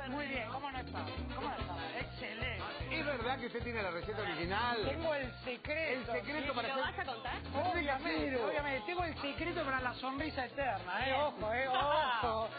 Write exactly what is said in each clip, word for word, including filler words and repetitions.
Muy bien, ¿cómo no está? ¿Cómo no está? Excelente. ¿Es verdad que usted tiene la receta original? Tengo el secreto. El secreto para ¿Lo hacer... vas a contar? Obviamente, obviamente. Tengo el secreto para la sonrisa eterna, ¿eh? Ojo, ¿eh? Ojo.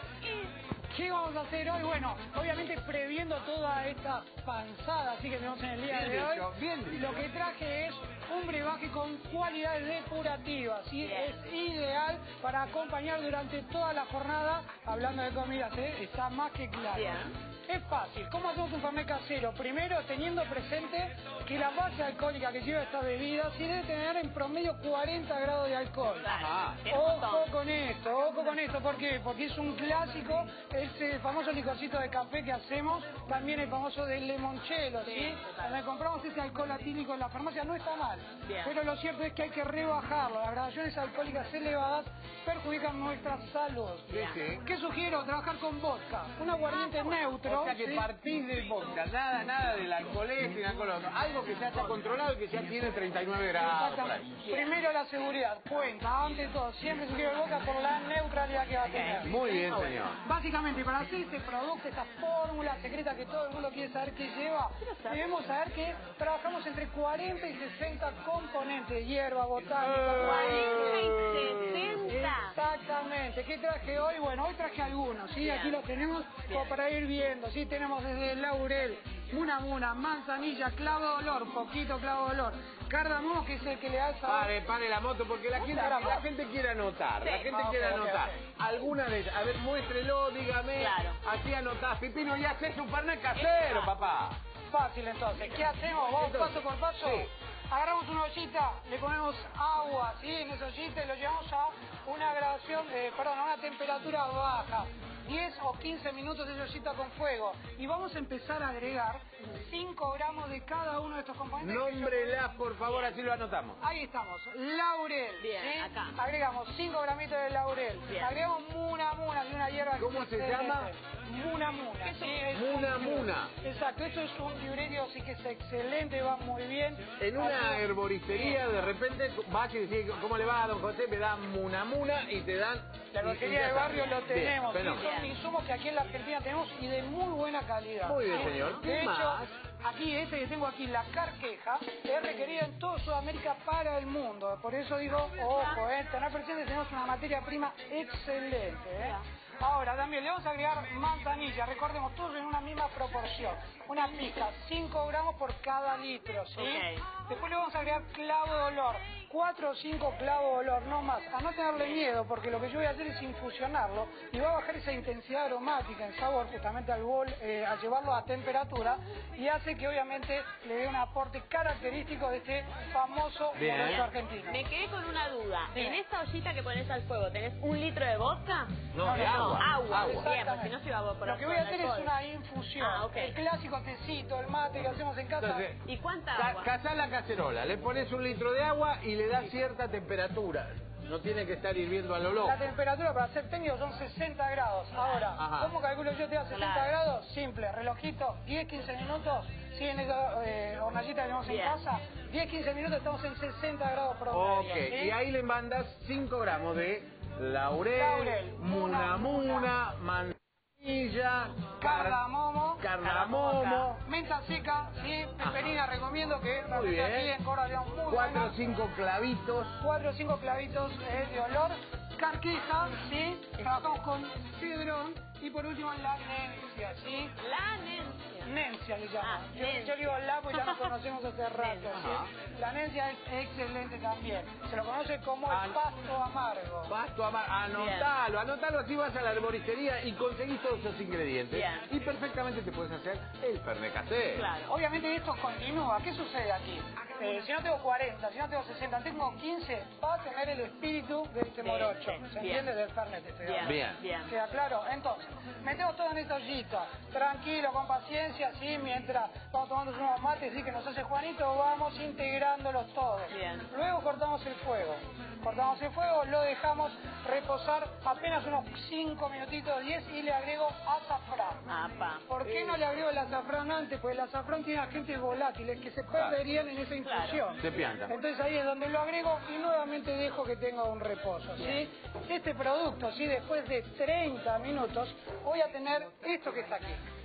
¿Qué vamos a hacer hoy? Bueno, obviamente previendo toda esta panzada así que tenemos en el día Bien de hoy, dicho, bien dicho. lo que traje es un brebaje con cualidades depurativas, ¿sí? Es ideal para acompañar durante toda la jornada, hablando de comidas, ¿eh? Está más que claro. Bien. Es fácil. ¿Cómo hacemos un fernet casero? Primero, teniendo presente que la base alcohólica que lleva esta bebida sí debe tener en promedio cuarenta grados de alcohol. Ajá. Ojo con esto, ojo con esto. ¿Por qué? Porque es un clásico, ese famoso licorcito de café que hacemos, también el famoso del limoncello, ¿sí? Sí, total. Donde compramos ese alcohol etílico en la farmacia, no está mal. Bien. Pero lo cierto es que hay que rebajarlo. Las gradaciones alcohólicas elevadas perjudican nuestra salud. Sí, sí. ¿Qué sugiero? Trabajar con vodka, un aguardiente neutro. O sea que ¿sí? partís del vodka, nada, nada del alcoholismo ni alcohol, algo que ya está controlado y que ya tiene treinta y nueve grados. por ahí. Exactamente. Primero la seguridad, cuenta, ante todo, siempre sugiero el vodka por la neutralidad que va a tener. Muy bien, señor. Básicamente, para hacer este producto, esta fórmula secreta que todo el mundo quiere saber qué lleva, debemos saber que trabajamos entre cuarenta y sesenta componentes, hierba, botánica, cuarenta y sesenta. Exactamente. ¿Qué traje hoy? Bueno, hoy traje algunos, ¿sí? Bien. Aquí los tenemos como para ir viendo, ¿sí? Tenemos desde el laurel, muna muna, manzanilla, clavo de olor, poquito clavo de olor, cardamomo, que es el que le da el sabor. Pare, pare la moto porque la gente, la gente quiere anotar, la gente Ok, quiere ok, anotar. ok. Alguna de ellas, a ver, muéstrelo, dígame. Claro. Así anotás, Pipino, y haces un fernet casero, papá. Fácil entonces, ¿qué hacemos? Vamos Entonces, paso por paso. sí. Agarramos una ollita, le ponemos agua, ¿sí? En esa ollita y lo llevamos a una gradación, eh, perdón, a una temperatura baja. diez o quince minutos de ollita con fuego. Y vamos a empezar a agregar cinco gramos de cada uno de estos componentes. Nómbrelas, por favor, así lo anotamos. Ahí estamos, laurel. Bien, ¿sí? acá. Agregamos cinco gramitos de laurel. Bien. Agregamos muna muna, de una hierba. ¿Cómo se excelente. llama? Muna muna. ¿sí? Es Muna un- muna. Exacto, esto es un diurético, así que es excelente, va muy bien. En una Así- herboristería, de repente, vas y decís, ¿cómo le va, don José? Me dan muna muna y te dan... La y- y herboristería ya de está. barrio lo Bien, tenemos. ¿sí? fenómeno. Son insumos que aquí en la Argentina tenemos y de muy buena calidad. Muy bien, ¿sí? señor. ¿Qué De hecho, más? aquí este que tengo aquí, la carqueja, es requerida en toda Sudamérica para el mundo. Por eso digo, ojo, eh, tener presente, tenemos una materia prima excelente. ¿eh? Ahora también le vamos a agregar manzanilla, recordemos, todos en una misma proporción. Una pizca, cinco gramos por cada litro, ¿sí? Ok. Después le vamos a agregar clavo de olor, cuatro o cinco clavos de olor, no más. A no tenerle miedo, porque lo que yo voy a hacer es infusionarlo y va a bajar esa intensidad aromática en sabor, justamente al, bol, eh, al llevarlo a temperatura, y hace que obviamente le dé un aporte característico de este famoso Bien. morocho argentino. Me quedé con una duda. Sí. En esta ollita que pones al fuego, ¿tenés un litro de vodka? No, de agua. Agua. Agua. Bien, porque si no se iba a evaporar. Lo que voy a todo el hacer es alcohol. una infusión. Ah, ok. El clásico tecito, el mate que hacemos en casa. Entonces, ¿Y cuánta Ca agua? cazás la cacerola, le pones un litro de agua y le das cierta temperatura. No tiene que estar hirviendo a lo loco. La temperatura para ser técnico son sesenta grados. Ahora, Ajá. ¿cómo calculo yo que te da sesenta Claro. grados? Simple, relojito, diez quince minutos. Si en esa eh, hornallita que tenemos en Bien. casa, diez quince minutos estamos en sesenta grados promedio. Ok, ¿sí? y ahí le mandas cinco gramos de laurel, Laurel, muna muna, manzanilla, car- Cardamomo, cardamomo, menta seca, ¿sí? Peperina recomiendo que Muy realmente bien. aquí en Córdoba tenemos muy cuatro o buena. cinco clavitos. Cuatro o cinco clavitos eh, de olor, carqueja, ¿sí? Trabajamos con cedrón y por último la nencia, ¿sí? La nencia. Nencia le llamo. Ah, yo, nencia. yo le digo la porque ya nos conocemos hace rato, Ajá. ¿sí? La nencia es excelente también. Se lo conoce como Ah, el pasto amargo. Pasto amargo, anotalo, anotalo, así vas a la herboristería y conseguís todos esos ingredientes. Bien. Y perfectamente te puedes hacer el fernet casero. Claro. Obviamente esto continúa. ¿Qué sucede aquí? Eh, si no tengo cuarenta, si no tengo sesenta, tengo quince, va a tener el espíritu de este Sí, morocho. sí, ¿Se bien. entiende? Del fernet estoy Bien. hablando. Bien. Bien. ¿Queda claro? Entonces, metemos todo en esta ollita, tranquilo, con paciencia, ¿sí? Mientras vamos tomando unos mates, ¿sí? Que nos hace Juanito, vamos integrándolos todos. Bien. Luego cortamos el fuego. Cortamos el fuego, lo dejamos reposar apenas unos cinco minutitos, diez, y le agrego azafrán. Apa. ¿Por qué no le agrego el azafrán antes? Porque el azafrán tiene agentes volátiles que se perderían en esa infusión. Se pianta. Entonces ahí es donde lo agrego y nuevamente dejo que tenga un reposo, ¿sí? Este producto, ¿sí? Después de treinta minutos voy a tener esto que está aquí.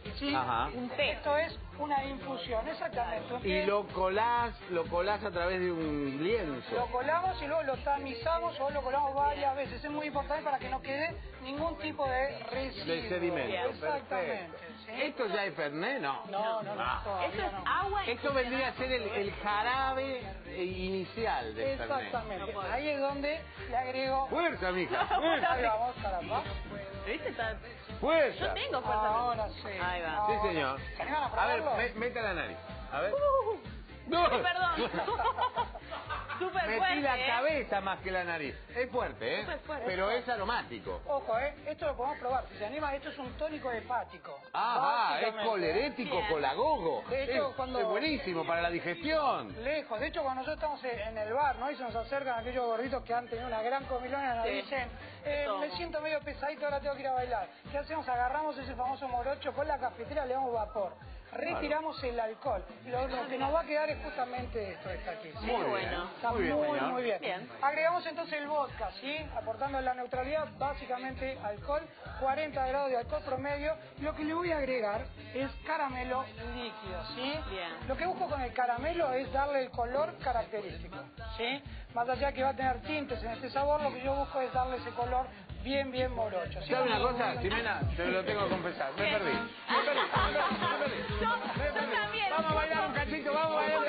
¿sí? Ajá. Un té. Esto es una infusión, exactamente. Un Y té. lo colás, lo colás a través de un lienzo. Lo colamos y luego lo tamizamos o lo colamos varias veces. Es muy importante para que no quede ningún tipo de residuo. De sedimento. Exactamente. Perfecto. ¿sí? ¿Esto ya es Fernet? No. No, no, no. Ah. todavía Esto es no. agua. Esto vendría a ser el, el jarabe inicial del Fernet. Exactamente. No puedo. Ahí es donde le agrego... Fuerza, mija. Ahí Fuerza. vamos, caramba. ¿Viste? Está- Fuerza. Yo tengo fuerza. Ahora sí. Ahí va. Ahora. Sí, señor. ¿Se animan a A ver, probarlo? me- meta la nariz. A ver. Uh, No. ay, perdón. Súper Metí fuerte. la ¿eh? cabeza más que la nariz. Es fuerte, ¿eh? Súper fuerte. Pero es aromático. Ojo, ¿eh? Esto lo podemos probar. Si se anima, esto es un tónico hepático. Ah, va, es Básicamente. colerético, Bien. colagogo. De hecho, es, cuando- es buenísimo para la digestión. Lejos. De hecho, cuando nosotros estamos en el bar, ¿no? Y se nos acercan aquellos gorditos que han tenido una gran comilona y nos Sí. dicen, eh, Tomo. me siento medio pesadito, ahora tengo que ir a bailar. ¿Qué hacemos? Agarramos ese famoso morocho con la cafetera, le damos vapor. Retiramos el alcohol. Lo, lo que nos va a quedar es justamente esto que está aquí. ¿sí? Muy bueno. bien. Está Muy bien, señor. muy bien. Bien. Agregamos entonces el vodka, ¿sí? Aportando la neutralidad, básicamente alcohol, cuarenta grados de alcohol promedio. Lo que le voy a agregar es caramelo líquido, ¿sí? Bien. Lo que busco con el caramelo es darle el color característico, ¿sí? Más allá que va a tener tintes en este sabor, lo que yo busco es darle ese color bien, bien morocho. ¿sí? ¿Sabes una cosa, Ximena? Te lo tengo que confesar. Me ¿Qué? perdí. Me perdí. Me perdí. Me perdí. Yo- Me yo perdí. también. Vamos a bailar un cachito, vamos a bailar